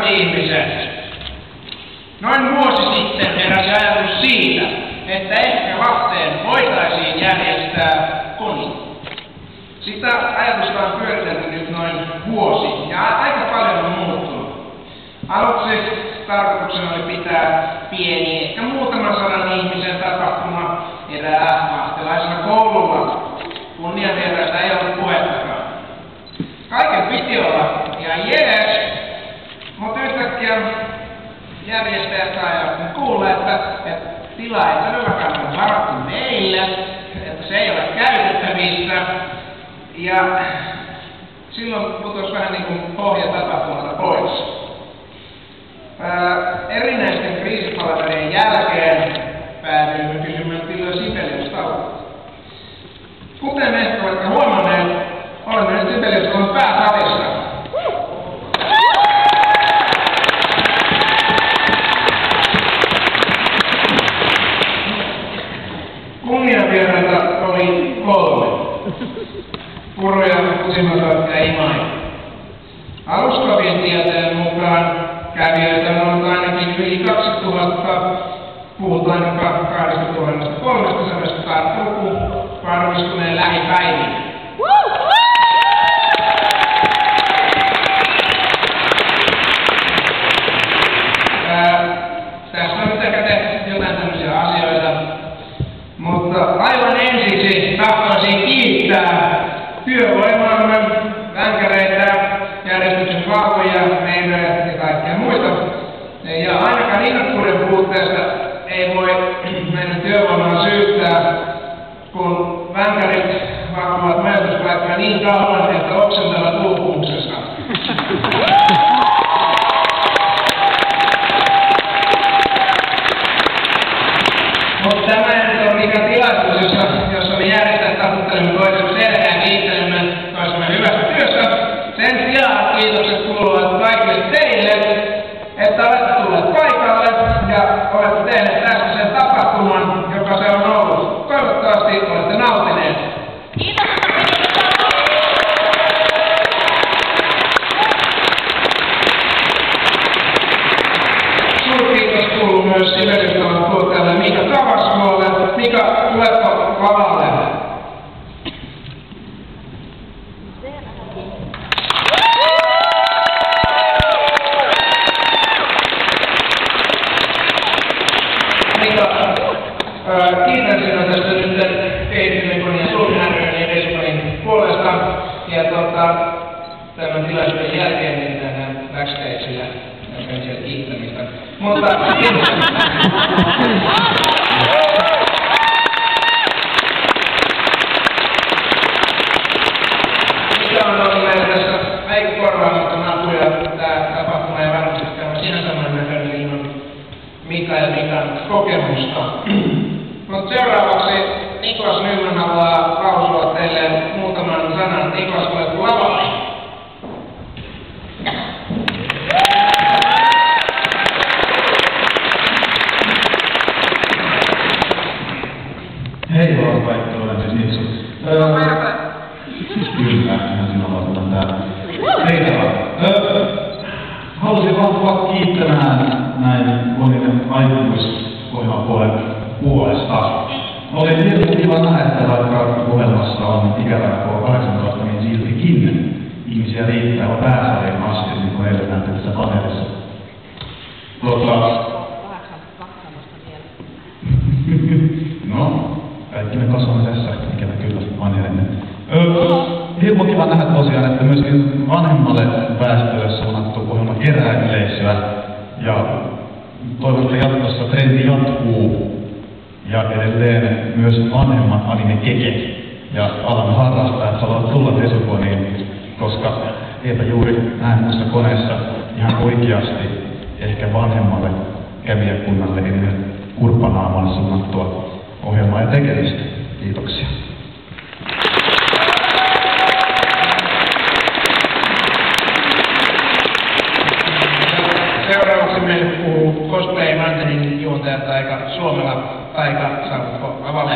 ihmiset. Noin vuosi sitten heräsi ajatus siitä, että ehkä Lahteen voitaisiin järjestää konsertti. Sitä ajatusta on pyöritelty nyt noin vuosi ja aika paljon on muuttunut. Aluksi tarkoituksena oli pitää pieni, ehkä muutaman 100 ihmisen tapahtuma erää lahtelaisena koululla. Kunnianvierasta ei ollut puhettakaan. Kaiken piti olla ihan jees, mutta yhtäkkiä järjestäjät saivat kuulla, että tila ei todellakaan ole varattu meille, että se ei ole käytettävissä. Ja silloin putosi vähän niin kuin pohja tapahtumalta pois. Erinäisten kriisipalaverien jälkeen päädyimme kysymään Ville Sibelius-tauolle. Kuten ehkä olette huomanneet, olemme nyt Sibelius-taulun pääsalissa. Kunnianvieraita oli 3. Puroja Kusimasoittaja ei maini. Alustavien tietojen mukaan kävijöitä on ollut ainakin yli 2000, puhutaan jopa 2300 tarttuuku varmistuneen lähipäivinä. Tässä on nyt ehkä tehty jotain tämmöisiä asioita, mutta aivan ensiksi tahtoisin kiittää työvoimaamme, vänkäreitä, järjestyksen valvoja, meidän ja kaikkia muita. Ja ainakaan innokkuuden puutteesta ei voi meidän työvoimaa syyttää, kun vänkärit valvovat majoituspaikkoja niin kauan, että oksentavat uupumuksesta. Mutta tämä ei ole mikään tilaisuus, jossa me järjestetään taputtelemme toisen selkään kiittelemme toisemme hyvästä työstä. Sen sijaan kiitokset kuuluvat kaikille teille, että olette tulleet paikalle ja olette tehneet tästä sen tapahtuman, joka se on ollut. Toivottavasti olette nautineet. Suurkiitos kuuluu myös Sibelius-taulun tuottajalle Mika Tavasvuolle. Mika, tuletko lavalle? Kiitän sinua tästä nyt Kehitysilikonin ja Suomen ry ja Vesikonin puolesta. Ja tämän tilaisuuden jälkeen niin tänään backstageillä käyn siellä kiittämistä. Mutta mikä on ollut meillä tässä aika korvaamaton apu ja tämä tapahtuma ei varmasti käydä siinä saman näköinen ilman Mika ja Mikan kokemusta. Mutta seuraavaksi Niklas Nyman haluaa lausua teille muutaman sanan. Niklas, oletko lavalle? Hei vaan kaikki, olen siis Nitsu. Kyllä, ihan sinä vastaan täällä. Hei vaan. Halusin vaan tulla kiittämään näin monille aikuisohjelmapuolen puolesta. Oli tietysti kiva nähdä, että vaikka ohjelmassa on ikäraja 18, niin siltikin ihmisiä riittää pääsarjan asti, niin kuin eilen nähtiin tässä paneelissa. No, kaikki me kasvamme tässä, ikävä kyllä vanhenemme. Hirmo kiva nähdä tosiaan, että myöskin vanhemmalle väestölle suunnattu ohjelma kerää yleisöä. Ja toivon, että jatkossa trendi jatkuu. Ja edelleen myös vanhemmat anime-keket ja alan harrastajat haluavat tulla Tesukoniin, koska eipä juuri näin tuossa koneessa ihan oikeasti ehkä vanhemmalle kävijäkunnalle ennen kurppanaamalle suunnattua ohjelmaa ja tekemistä. Kiitoksia. Seuraavaksi meille puhuu Cosplay Mantenin juontaja Taika Suomela. Taika, saavutko avalle?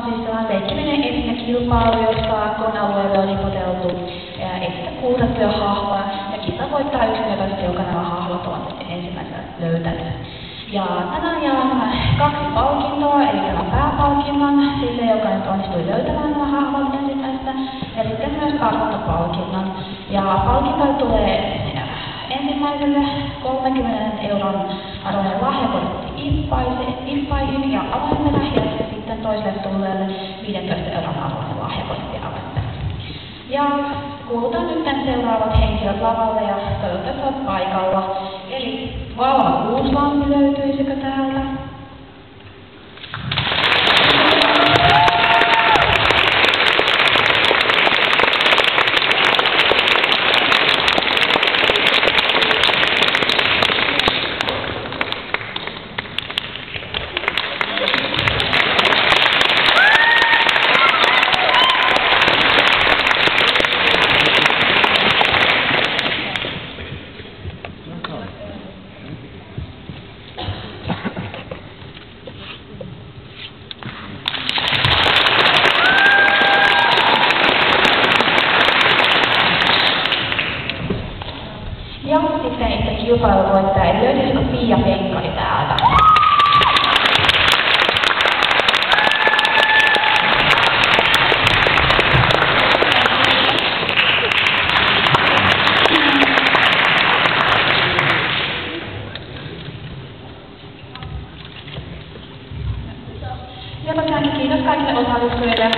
siis sellainen leikkiminen esinekilpailu, jossa konealueelle on nipoteltu kuurattuja hahmoja, ja kisa voittaa yksinkertaisesti, joka nämä hahmot on ensimmäisenä löytänyt. Ja tänään jää 2 palkintoa, eli tämän pääpalkinnon, sille joka nyt onnistui löytämään nämä hahmot ensimmäisenä, ja sitten myös arvontapalkinnon. Ja palkinto tulee ensimmäiselle 30 euron arvoinen lahjakortti IFFAihin ja avoimena, ja sitten toiselle tulleelle 15 euron arvoinen lahjakortti avoimena. Ja kuulutan nyt seuraavat henkilöt lavalle ja toivottavasti olet paikalla. Eli Valva Kuuslampi löytyisikö täältä? Ja sitten itse kilpailuvoittaja, eli löytyisikö Pia Penkkari täältä? Ja tosiaankin kiitos kaikille osallistujille.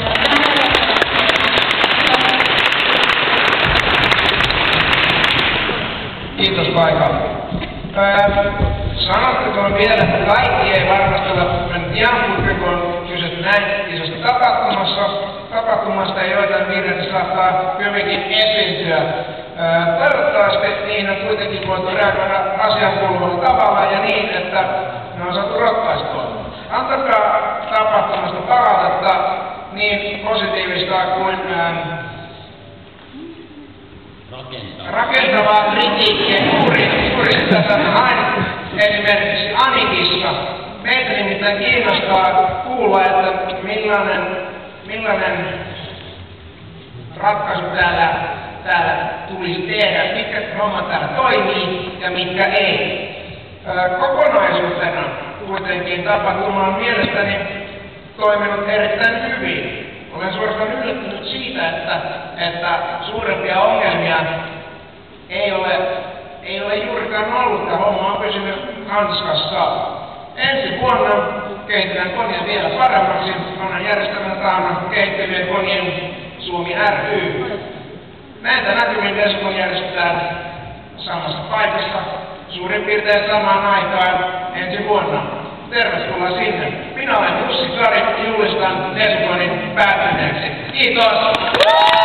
Kiitos paikalla. Sanottakoon vielä, että kaikki ei varmasti ole mennyt ihan purkin, kun on kysytty näin isosta tapahtumasta, joitain virheitä saattaa hyvinkin esiintyä. Toivottavasti niin on kuitenkin voitu reagoida asian kuuluvalla tavalla ja niin, että ne on saatu ratkaistua. Antakaa tapahtumasta palautetta niin positiivista kuin rakentavaa kritiikkiä juuri tässä aina esimerkiksi Anikissa. Meitä nimittäin kiinnostaa kuulla, että millainen ratkaisu täällä tulisi tehdä, mitkä hommat täällä toimii ja mitkä ei. Kokonaisuutena kuitenkin tapahtuma on mielestäni toiminut erittäin hyvin. Olen suorastaan yllättynyt siitä, että suurempia ongelmia ei ole juurikaan ollut, ja homma on pysynyt hanskassa. Ensi vuonna kehitetään konia vielä paremmaksi. Onhan järjestämään tahana kehittyvien konien Suomi ry. Näitä näkymin Espoo järjestetään samassa paikassa suurin piirtein samaan aikaan ensi vuonna. Tervetuloa sinne. Minä olen Jussi Kari ja julistan Esponin päättyneeksi. Kiitos!